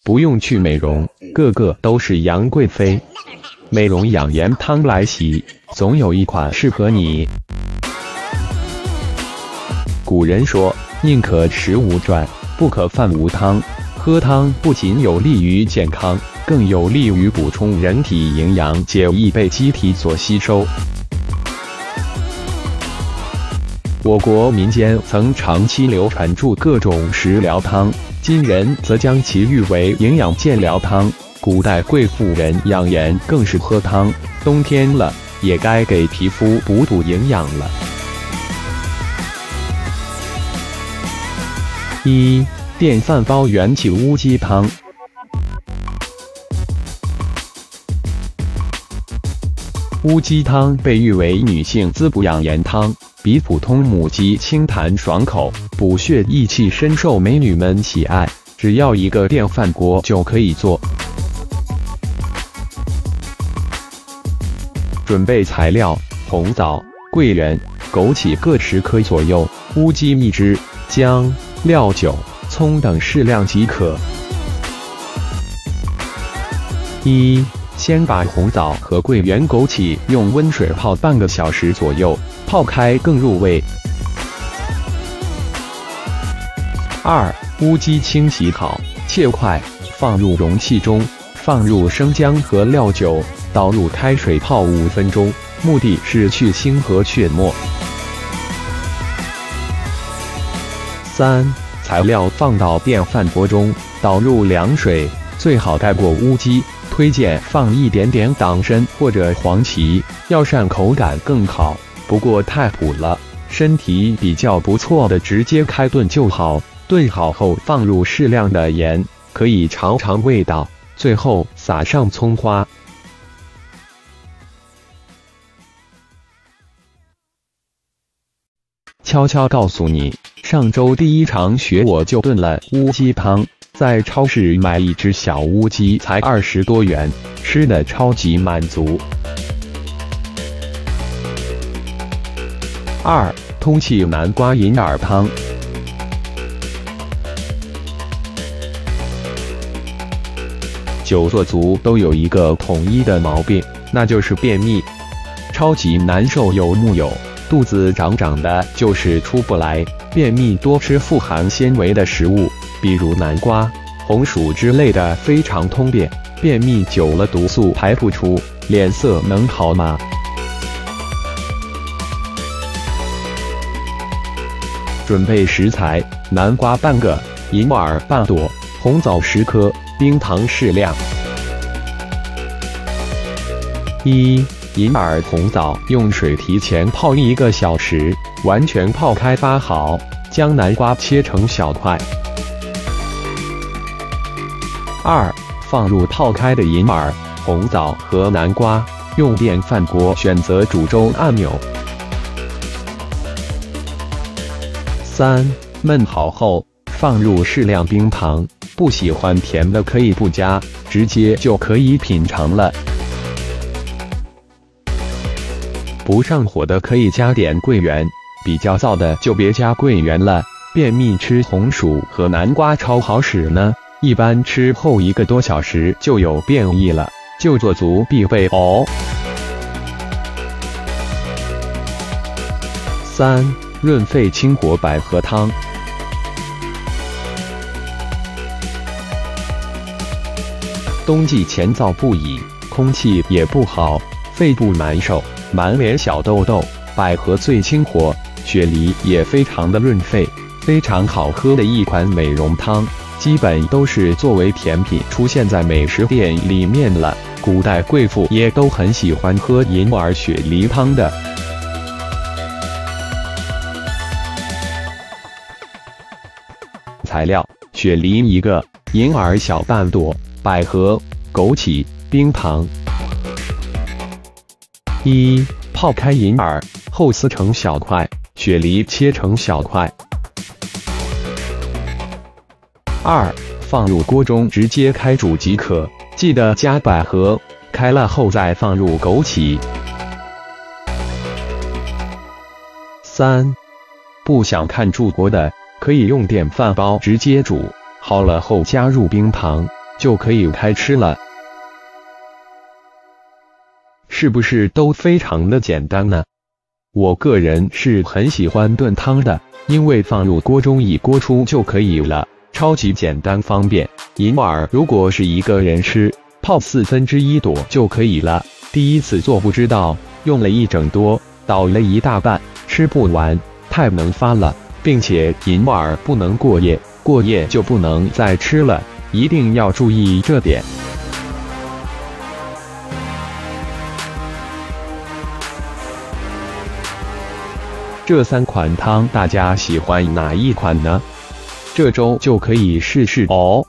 不用去美容，个个都是杨贵妃。美容养颜汤来袭，总有一款适合你。古人说，宁可食无馔，不可饭无汤。喝汤不仅有利于健康，更有利于补充人体营养，且易被机体所吸收。我国民间曾长期流传著各种食疗汤，今人则将其誉为营养健疗汤。古代贵妇人养颜更是喝汤，冬天了也该给皮肤补营养了。1. 电饭煲元气乌鸡汤。乌鸡汤被誉为女性滋补养颜汤，比普通母鸡清弹爽口，补血益气，深受美女们喜爱。只要一个电饭锅就可以做。准备材料：红枣、桂圆、枸杞各10克左右，乌鸡1只，姜、料酒、葱等适量即可。1. 先把红枣和桂圆、枸杞用温水泡半个小时左右，泡开更入味。2. 乌鸡清洗好，切块，放入容器中，放入生姜和料酒，倒入开水泡5分钟，目的是去腥和去沫。3. 材料放到电饭锅中，倒入凉水，最好盖过乌鸡。推荐放一点点党参或者黄芪，要让口感更好。不过太补了，身体比较不错的直接开炖就好。炖好后放入适量的盐，可以尝尝味道。最后撒上葱花。悄悄告诉你，上周第一场雪我就炖了乌鸡汤。在超市买一只小乌鸡才20多元，吃的超级满足。2. 通气南瓜银耳汤。久坐族都有一个统一的毛病，那就是便秘，超级难受。有木有，肚子胀胀的，就是出不来。便秘多吃富含纤维的食物，比如南瓜、红薯之类的，非常通便。便秘久了毒素排不出，脸色能好吗？准备食材：南瓜半个，银耳半朵，红枣10颗，冰糖适量。1. 银耳、红枣用水提前泡1个小时，完全泡开发好，将南瓜切成小块。2. 放入泡开的银耳、红枣和南瓜，用电饭锅选择煮粥按钮。3. 焖好后，放入适量冰糖，不喜欢甜的可以不加，直接就可以品尝了。不上火的可以加点桂圆，比较燥的就别加桂圆了。便秘吃红薯和南瓜超好使呢，一般吃后1个多小时就有便意了，久坐族必备哦。3. 润肺清火百合汤。冬季前燥不已，空气也不好，肺部难受，满脸小痘痘，百合最清火，雪梨也非常的润肺，非常好喝的一款美容汤，基本都是作为甜品出现在美食店里面了。古代贵妇也都很喜欢喝银耳雪梨汤的。材料：雪梨1个，银耳小半朵，百合、枸杞、冰糖。1. 泡开银耳后撕成小块，雪梨切成小块。2. 放入锅中直接开煮即可，记得加百合，开了后再放入枸杞。3. 不想看煮锅的，可以用电饭煲直接煮，好了后加入冰糖， 就可以开吃了。是不是都非常的简单呢？我个人是很喜欢炖汤的，因为放入锅中一锅出就可以了，超级简单方便。银耳如果是一个人吃，泡1/4朵就可以了。第一次做不知道，用了一整多，倒了一大半，吃不完，太能发了。并且银耳不能过夜，过夜就不能再吃了，一定要注意这点。这3款汤大家喜欢哪一款呢？这周就可以试试哦。